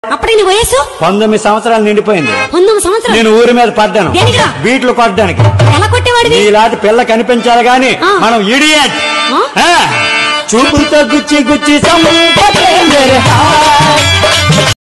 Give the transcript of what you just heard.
అప్పుడే నీ వయసు 19 సంవత్సరాలు నిండిపోయింది. 19 సంవత్సరాలు నేను ఊరి మీద పడ్డాను. దేనికిరా? బీట్లు కొట్టడానికి. ఎలా కొట్టేవాడివి? ఇలాంటి పిల్ల కనిపించాలి గాని మనం ఇడియట్. చూపులతో గుచ్చి గుచ్చి